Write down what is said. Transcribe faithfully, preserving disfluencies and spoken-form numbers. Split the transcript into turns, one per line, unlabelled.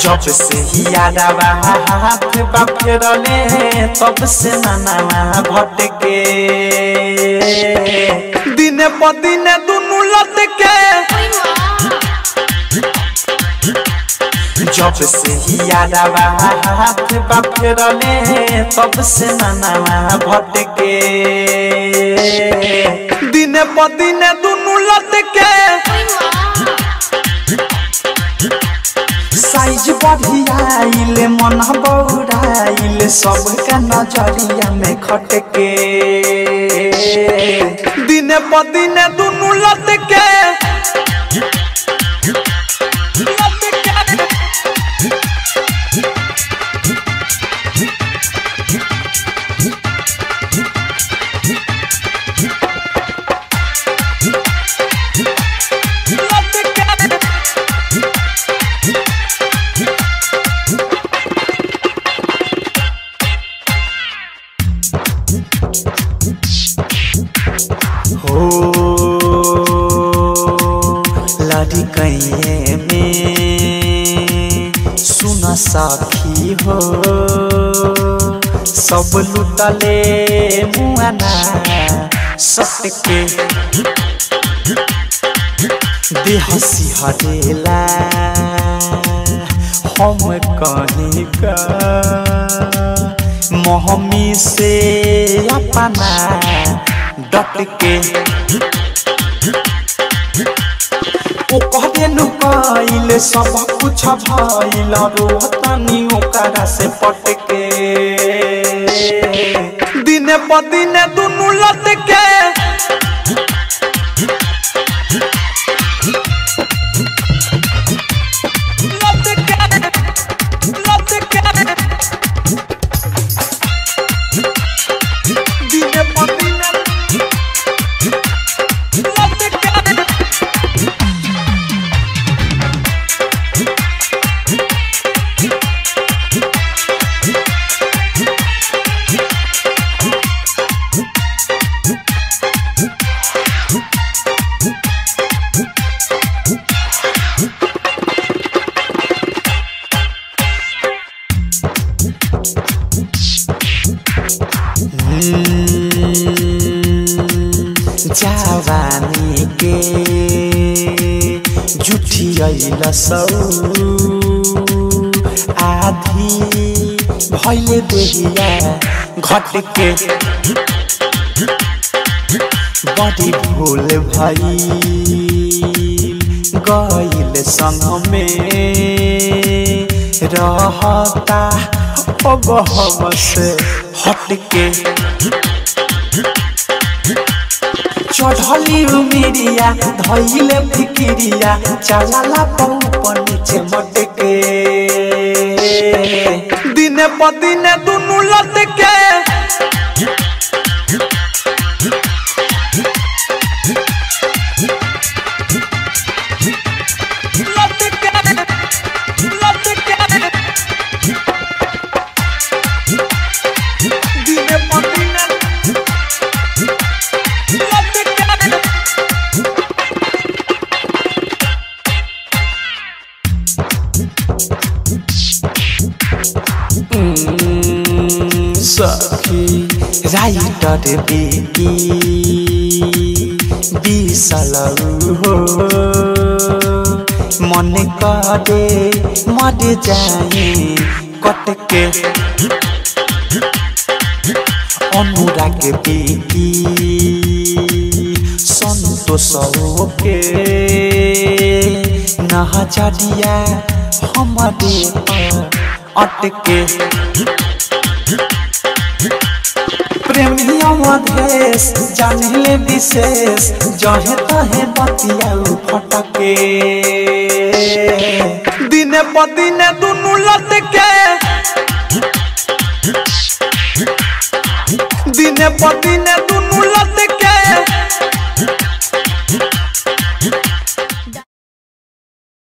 जब से ही यादवा हाथ बाफेरले तब से नाना भटके दिने प दिने दुनु लटके जब से ही यादवा हाथ बाफेरले तब से नाना भटके दिने प दिने दुनु लटके साइज बढ़ियाइले मन बौराइले सबका नजरिया में खटके दिने प दिने दुनु लटके हो लड़ी कहिए में सुन सखी हो सब लुटले मुआना सटके देह सिहरेला हम कहीं का मोहमी से अपना डटके ओ कहते नुकाइले सब कुछ भइल रोहतनी ओकरा से पटके दिने प दिने दुनु लटके जवानी के जुठियल सौ आधी भइले देहिया घटके बड़ी भूल भई गइल संग में रहता अब हम से हटके चढ़ली उमिरिया धइले फिकिरिया चलाला ऊपर नीचे मटके दिने प दिने दुनु लटके सखी राइटर बेटी बिसलऊ हो मन करे मर जाए कटके अनुराग बेटी संतोष के नजरिया हमारे पर अटके प्रेमिया मधेश जानिले विशेष जहे तहे बतिया फटके दिने प दिने दुनु लटके दिने प दिने